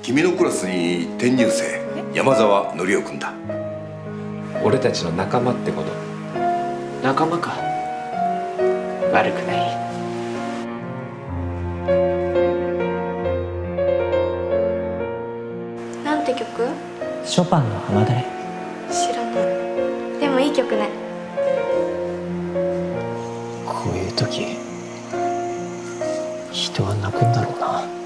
君のクラスに転入生山沢則夫君だ。 俺たちの仲間ってこと。 仲間か。悪くない。 なんて曲？ ショパンの浜だれ。 知らない。でもいい曲ね。 こういう時人は泣くんだろうな。